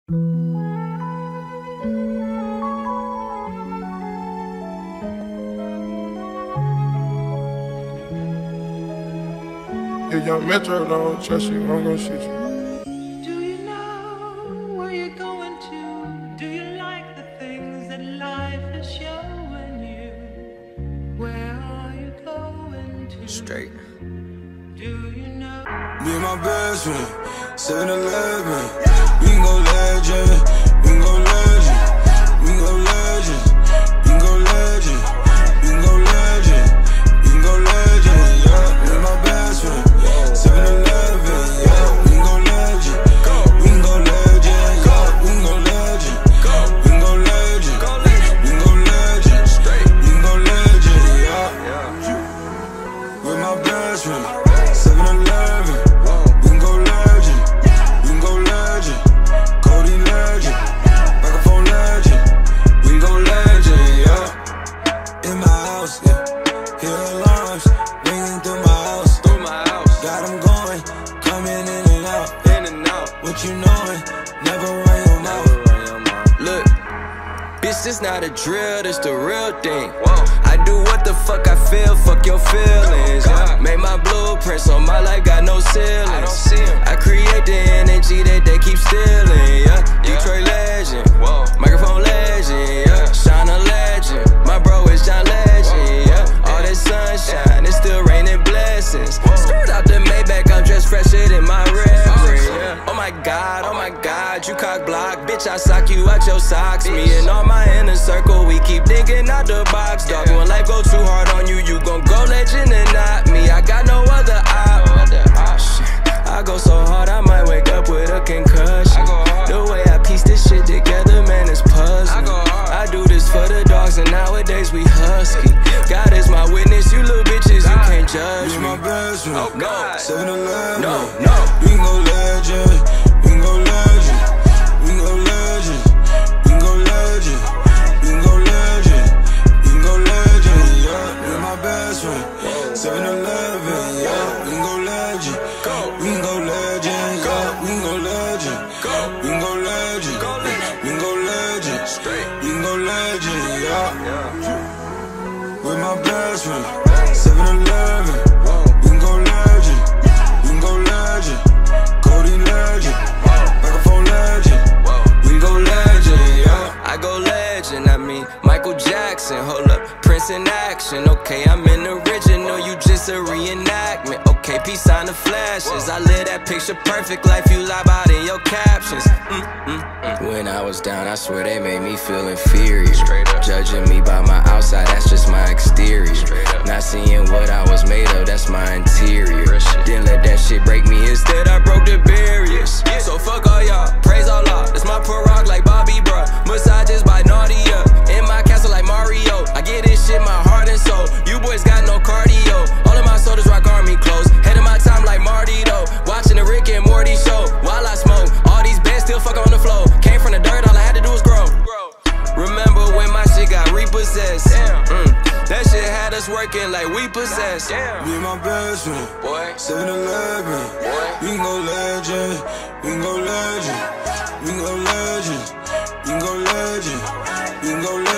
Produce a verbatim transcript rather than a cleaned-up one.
If young Metro don't trust you, I'm gonna shoot you. Do you know where you're going to? Do you like the things that life is showing you? Where are you going to? Straight. Do you know? Me and my best friend, seven eleven. We can go legend, we can go legend, we can go legend, we can go legend, we can go legend, we can go legend, yeah. Me and my best friend, seven eleven, yeah. We can go legend, we can go legend, yeah. We can go legend, we can go legend, we can go legend, we can go legend, yeah. With my best friend, seven eleven. You know it, never run your mouth. Look, bitch, this not a drill, this the real thing. Whoa. I do what the fuck I feel, fuck your feelings. Yeah. Made my blueprints on my life, got no ceilings. I don't see them. I create the energy that they keep stealing. Yeah, yeah. Detroit legend, whoa. Microphone legend, yeah. Shine a legend, my bro is John Legend. Yeah, all that sunshine, it's still raining blessings. Skirt out the Maybach, I'm dressed fresher than my reverend. Yeah. Oh my God, oh my God, you cock block, bitch, I sock you out your socks. Me and all my inner circle, we keep thinking out the box. Dog, when life go too hard on you, you gon' go legend and not me. I got no other option. I go so hard, I might wake up with a concussion. The way I piece this shit together, man, it's puzzling. I do this for the dogs, and nowadays we husky. God is my witness, you little bitches, you can't judge me. My best friend, oh God, seven eleven. No, no. We can go legend, we can go legend, we can go legend, we can go legend, we can go legend, we can go legend, yeah. You're my best friend, seven eleven, yeah. We can go legend, we can go legend, yeah. We can go legend, we can go legend, we can go legend, we can go legend, yeah. With my best friend, seven eleven. We can go legend, we can go legend, Cody legend, microphone legend, we go legend, yeah. I go legend, I mean Michael Jackson, hold up, Prince in action. Okay, I'm an original, you just a reenactment. Okay, peace on the flashes, I live that picture perfect life you lie about in your captions. mm, mm, mm. When I was down, I swear they made me feel inferior. Judging me by my outside, that's just my exterior. Not seeing what I was made of, that's my interior. Didn't let that shit break me, instead I broke the barriers. So fuck all y'all, praise Allah, that's my prerogative like Bobby, bruh. Massages by Nadia, in my castle like Mario. I get this shit my heart and soul, you boys got no cardio. All of my soldiers rock army clothes, head of my time like Marty though. Watching the Rick and Morty show, while I smoke, all these bands still fuck on the floor. Came from the dirt, all I had to do was grow. Remember when my shit got repossessed? Mm, that shit had us working like we possessed. Me and my best friend, boy, seven eleven. We can go legend, we can go legend, we can go legend, we can go legend, we can go legend.